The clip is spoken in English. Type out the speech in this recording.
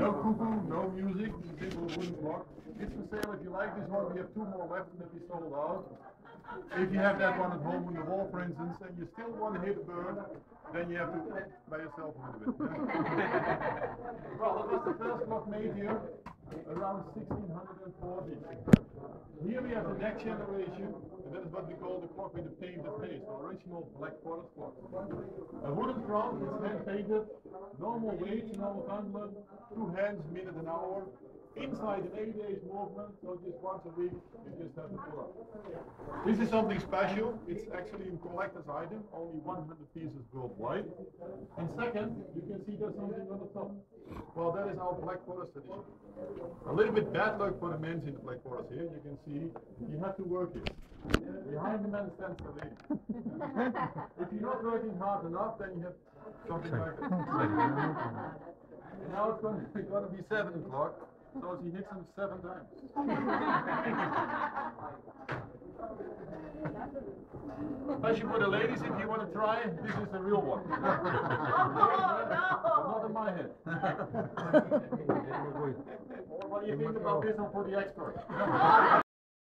No cuckoo, no music, simple wooden clock. It's for sale if you like this one. We have two more left that we sold out. If you have that one at home on the wall, for instance, and you still want to hit a bird, then you have to by yourself a little bit. Well, that was the first clock made here around 1640. Here we have the next generation, and that is what we call the clock with the painted face, the original Black Forest clock. A wooden front is hand painted, normal weight, normal handle, 2 hands, minute an hour. Inside an 8 days movement, so just once a week you just have to pull up. This is something special. It's actually a collector's item, only 100 pieces worldwide. And second, you can see there's something on the top. Well, that is our Black Forest edition. A little bit bad luck for the men in the Black Forest here. You can see you have to work it. Behind the man stands the lady. If you're not working hard enough, then you have something like this. And now it's going to be 7 o'clock. So she hits him 7 times. Especially for the ladies, if you want to try, this is the real one. Not in my head. What do you think about this one for the expert?